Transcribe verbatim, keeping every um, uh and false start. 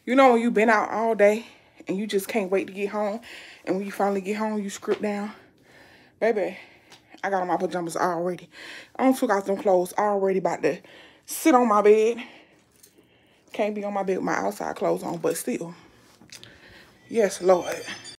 You know when you've been out all day and you just can't wait to get home. And when you finally get home, you script down. Baby, I got on my pajamas already. I don't took out them clothes already about to sit on my bed. Can't be on my bed with my outside clothes on, but still. Yes, Lord.